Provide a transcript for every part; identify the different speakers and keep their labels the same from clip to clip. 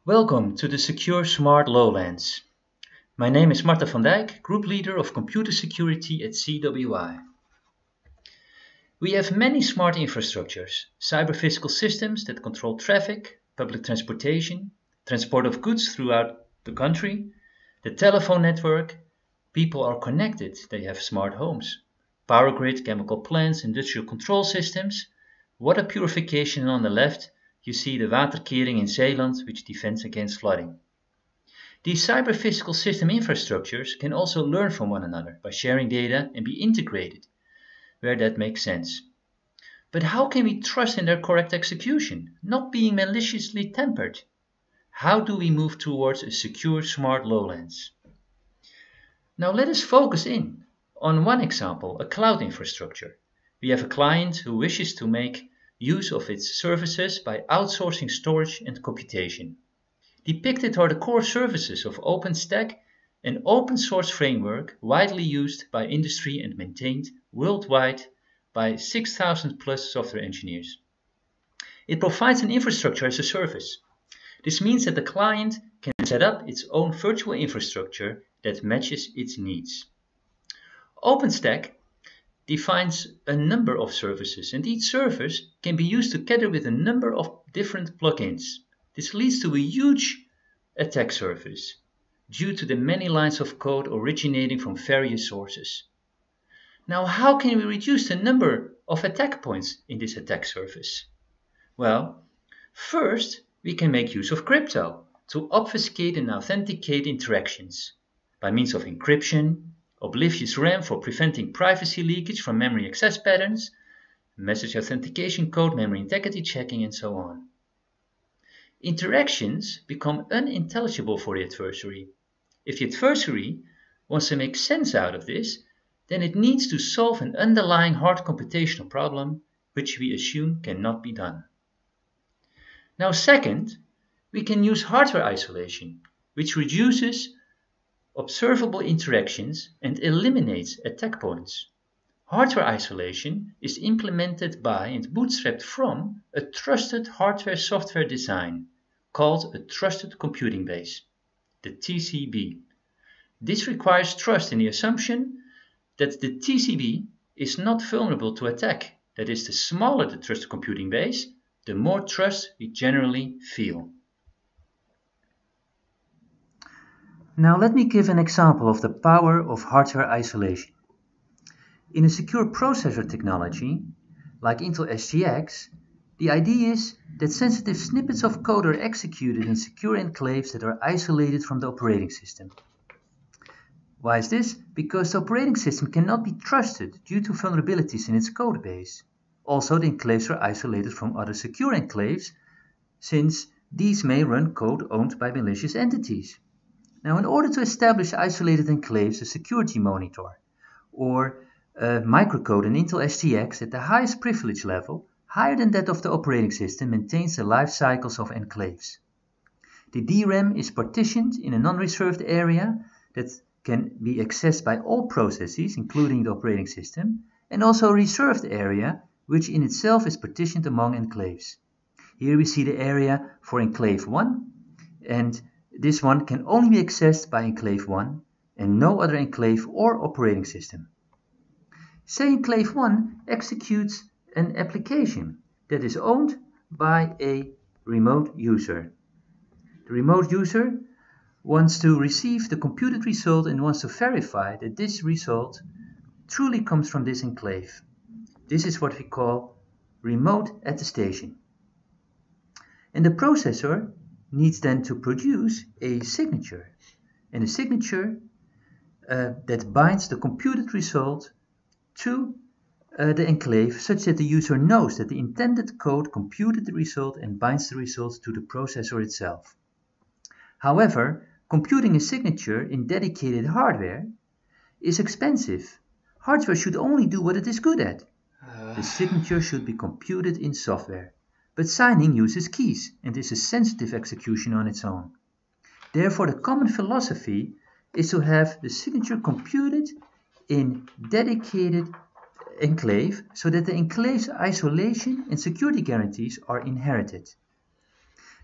Speaker 1: Welcome to the Secure Smart Lowlands. My name is Marta van Dijk, Group Leader of Computer Security at CWI. We have many smart infrastructures, cyber-physical systems that control traffic, public transportation, transport of goods throughout the country, the telephone network. People are connected, they have smart homes, power grid, chemical plants, industrial control systems, water purification, and on the left you see the waterkering in Zeeland, which defends against flooding. These cyber-physical system infrastructures can also learn from one another by sharing data and be integrated, where that makes sense. But how can we trust in their correct execution, not being maliciously tampered? How do we move towards a secure smart lowlands? Now let us focus in on one example, a cloud infrastructure. We have a client who wishes to make use of its services by outsourcing storage and computation. Depicted are the core services of OpenStack, an open source framework widely used by industry and maintained worldwide by 6,000 plus software engineers. It provides an infrastructure as a service. This means that the client can set up its own virtual infrastructure that matches its needs. OpenStack defines a number of services, and each service can be used together with a number of different plugins. This leads to a huge attack surface due to the many lines of code originating from various sources. Now, how can we reduce the number of attack points in this attack surface? Well, first, we can make use of crypto to obfuscate and authenticate interactions by means of encryption, oblivious RAM for preventing privacy leakage from memory access patterns, message authentication code, memory integrity checking, and so on. Interactions become unintelligible for the adversary. If the adversary wants to make sense out of this, then it needs to solve an underlying hard computational problem, which we assume cannot be done. Now, second, we can use hardware isolation, which reduces observable interactions and eliminates attack points. Hardware isolation is implemented by and bootstrapped from a trusted hardware-software design called a Trusted Computing Base, the TCB. This requires trust in the assumption that the TCB is not vulnerable to attack. That is, the smaller the trusted computing base, the more trust we generally feel. Now let me give an example of the power of hardware isolation. In a secure processor technology, like Intel SGX, the idea is that sensitive snippets of code are executed in secure enclaves that are isolated from the operating system. Why is this? Because the operating system cannot be trusted due to vulnerabilities in its code base. Also, the enclaves are isolated from other secure enclaves, since these may run code owned by malicious entities. Now, in order to establish isolated enclaves, a security monitor or a microcode in Intel SGX at the highest privilege level, higher than that of the operating system, maintains the life cycles of enclaves. The DRAM is partitioned in a non-reserved area that can be accessed by all processes, including the operating system, and also a reserved area, which in itself is partitioned among enclaves. Here we see the area for enclave 1, and this one can only be accessed by enclave 1 and no other enclave or operating system. Say enclave 1 executes an application that is owned by a remote user. The remote user wants to receive the computed result and wants to verify that this result truly comes from this enclave. This is what we call remote attestation. And the processor needs then to produce a signature, and a signature that binds the computed result to the enclave such that the user knows that the intended code computed the result and binds the result to the processor itself. However, computing a signature in dedicated hardware is expensive. Hardware should only do what it is good at. The signature should be computed in software. But signing uses keys and is a sensitive execution on its own. Therefore, the common philosophy is to have the signature computed in dedicated enclave so that the enclave's isolation and security guarantees are inherited.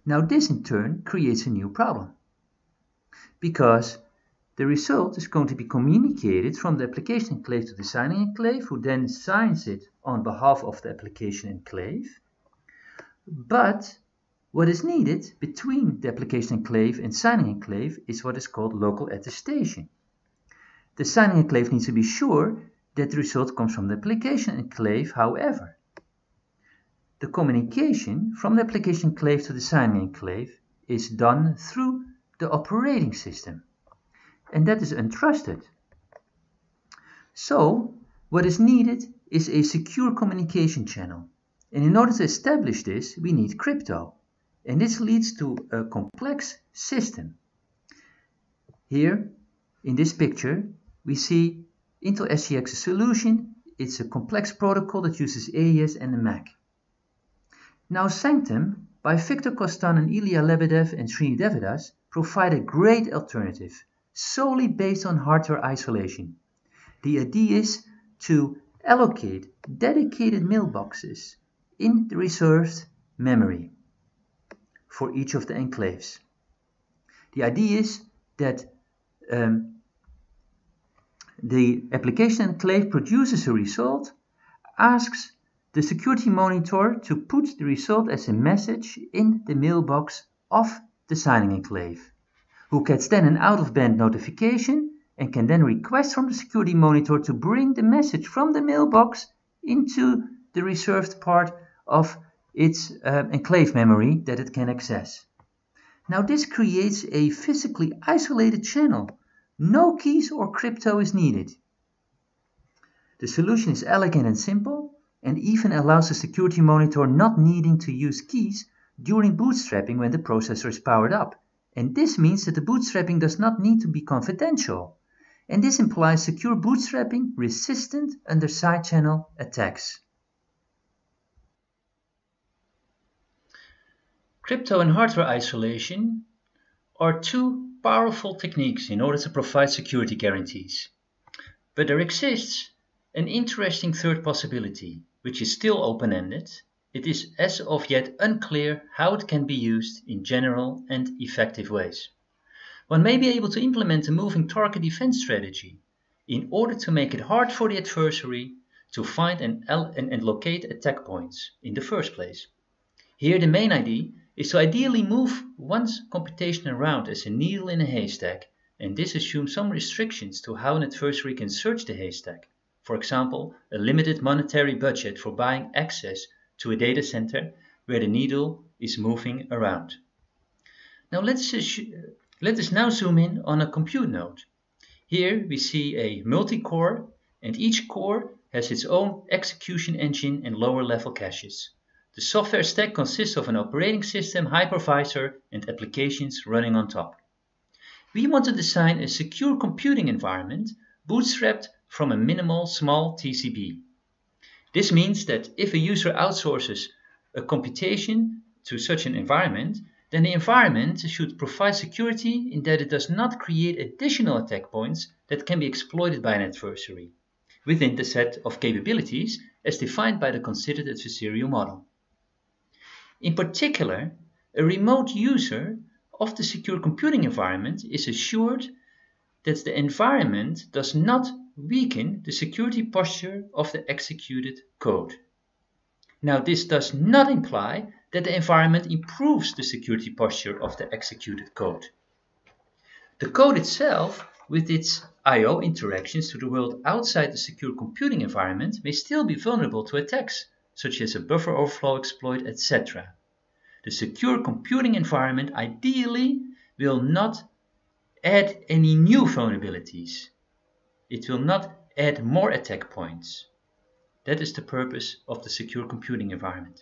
Speaker 1: Now this in turn creates a new problem, because the result is going to be communicated from the application enclave to the signing enclave, who then signs it on behalf of the application enclave. But what is needed between the application enclave and signing enclave is what is called local attestation. The signing enclave needs to be sure that the result comes from the application enclave. However, the communication from the application enclave to the signing enclave is done through the operating system, and that is untrusted. So what is needed is a secure communication channel, and in order to establish this we need crypto, and this leads to a complex system. Here in this picture we see Intel SGX's solution. It's a complex protocol that uses AES and the MAC. Now Sanctum by Victor Kostan and Ilya Lebedev and Srini Devadas provide a great alternative solely based on hardware isolation. The idea is to allocate dedicated mailboxes in the reserved memory for each of the enclaves. The idea is that the application enclave produces a result, asks the security monitor to put the result as a message in the mailbox of the signing enclave, who gets then an out-of-band notification and can then request from the security monitor to bring the message from the mailbox into the reserved part of its enclave memory that it can access. Now this creates a physically isolated channel. No keys or crypto is needed. The solution is elegant and simple, and even allows the security monitor not needing to use keys during bootstrapping when the processor is powered up. And this means that the bootstrapping does not need to be confidential. And this implies secure bootstrapping resistant under side channel attacks. Crypto and hardware isolation are two powerful techniques in order to provide security guarantees. But there exists an interesting third possibility, which is still open-ended. It is as of yet unclear how it can be used in general and effective ways. One may be able to implement a moving target defense strategy in order to make it hard for the adversary to find and locate attack points in the first place. Here the main idea is to ideally move one's computation around as a needle in a haystack, and this assumes some restrictions to how an adversary can search the haystack. For example, a limited monetary budget for buying access to a data center where the needle is moving around. Now let us now zoom in on a compute node. Here we see a multi-core, and each core has its own execution engine and lower level caches. The software stack consists of an operating system, hypervisor, and applications running on top. We want to design a secure computing environment bootstrapped from a minimal small TCP. This means that if a user outsources a computation to such an environment, then the environment should provide security in that it does not create additional attack points that can be exploited by an adversary within the set of capabilities as defined by the considered adversarial model. In particular, a remote user of the secure computing environment is assured that the environment does not weaken the security posture of the executed code. Now, this does not imply that the environment improves the security posture of the executed code. The code itself, with its I/O interactions to the world outside the secure computing environment, may still be vulnerable to attacks, such as a buffer overflow exploit, etc. The secure computing environment ideally will not add any new vulnerabilities. It will not add more attack points. That is the purpose of the secure computing environment.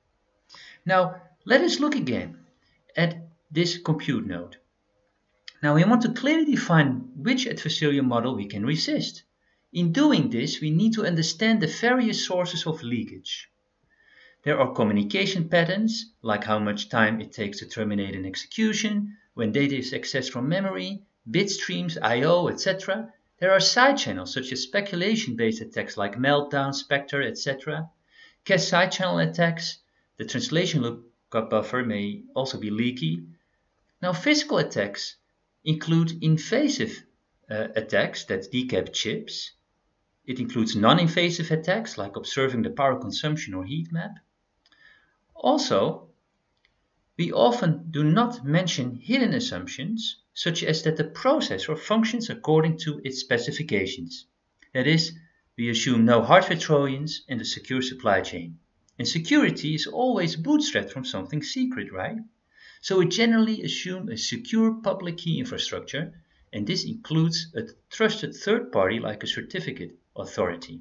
Speaker 1: Now, let us look again at this compute node. Now, we want to clearly define which adversarial model we can resist. In doing this, we need to understand the various sources of leakage. There are communication patterns, like how much time it takes to terminate an execution, when data is accessed from memory, bit streams, I/O, etc. There are side channels such as speculation-based attacks like Meltdown, Spectre, etc. Cache side channel attacks, the translation loop backup buffer may also be leaky. Now, physical attacks include invasive attacks that decap chips. It includes non-invasive attacks like observing the power consumption or heat map. Also, we often do not mention hidden assumptions, such as that the processor functions according to its specifications. That is, we assume no hardware trojans and a secure supply chain. And security is always bootstrapped from something secret, right? So we generally assume a secure public key infrastructure, and this includes a trusted third party like a certificate authority.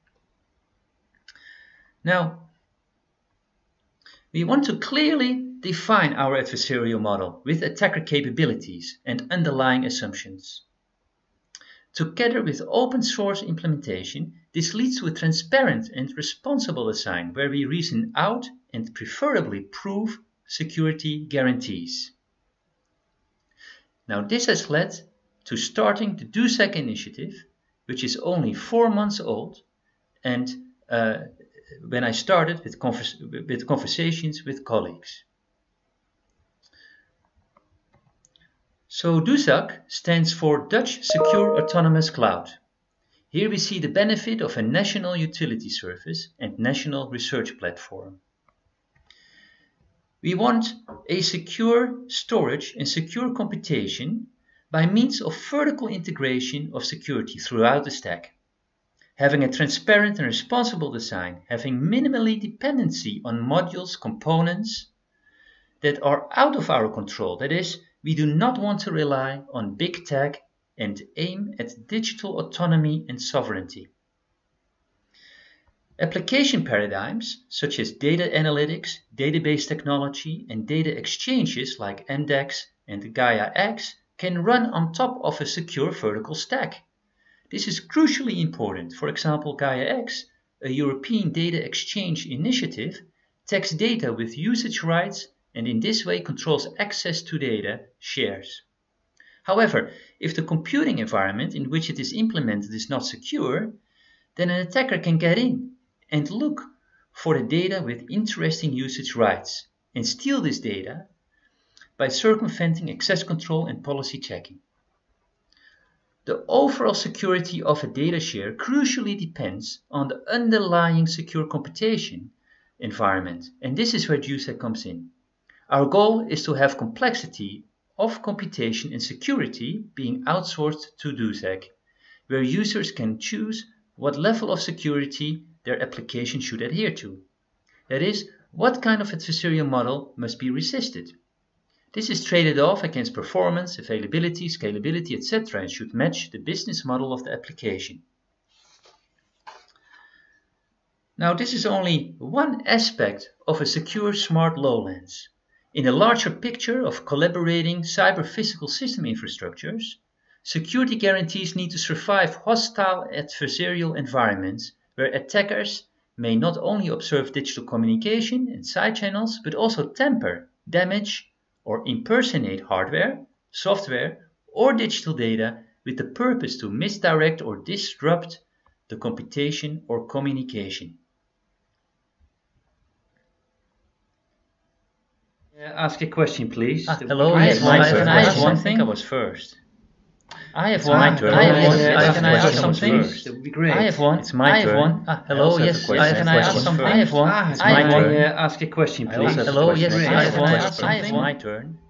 Speaker 1: Now, we want to clearly define our adversarial model with attacker capabilities and underlying assumptions. Together with open source implementation, this leads to a transparent and responsible design where we reason out and preferably prove security guarantees. Now, this has led to starting the DoSec initiative, which is only 4 months old, and when I started with conversations with colleagues. So DoSec stands for Dutch Secure Autonomous Cloud. Here we see the benefit of a national utility service and national research platform. We want a secure storage and secure computation by means of vertical integration of security throughout the stack. Having a transparent and responsible design, having minimally dependency on modules, components that are out of our control. That is, we do not want to rely on big tech and aim at digital autonomy and sovereignty. Application paradigms such as data analytics, database technology, and data exchanges like Amdax and Gaia-X can run on top of a secure vertical stack. This is crucially important. For example, Gaia-X, a European data exchange initiative, tags data with usage rights and in this way controls access to data shares. However, if the computing environment in which it is implemented is not secure, then an attacker can get in and look for the data with interesting usage rights and steal this data by circumventing access control and policy checking. The overall security of a data share crucially depends on the underlying secure computation environment, and this is where DoSec comes in. Our goal is to have complexity of computation and security being outsourced to DoSec, where users can choose what level of security their application should adhere to. That is, what kind of adversarial model must be resisted. This is traded off against performance, availability, scalability, etc. and should match the business model of the application. Now, this is only one aspect of a secure smart lowlands. In the larger picture of collaborating cyber-physical system infrastructures, security guarantees need to survive hostile adversarial environments where attackers may not only observe digital communication and side channels, but also tamper, damage, or impersonate hardware, software, or digital data with the purpose to misdirect or disrupt the computation or communication. Ask a question, please.
Speaker 2: Hello, yes, can I ask one thing?
Speaker 1: I was first.
Speaker 2: I have one. Can I ask something?
Speaker 1: That would be great.
Speaker 2: I have one.
Speaker 1: It's my turn.
Speaker 2: Hello, yes. Can I ask something? I have one.
Speaker 1: Ask a question, please.
Speaker 2: Hello, yes.
Speaker 1: I have one. It's my turn.